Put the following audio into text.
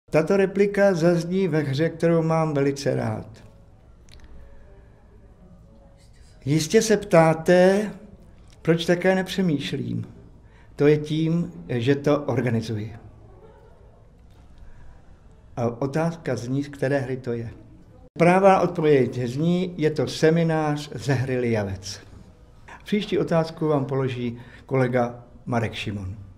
Tato replika zazní ve hře, kterou mám velice rád. Jistě se ptáte, proč také nepřemýšlím. To je tím, že to organizuji. A otázka zní, z které hry to je. Pravá odpověď zní, je to seminář ze hry Lijavec. Příští otázku vám položí kolega Marek Šimon.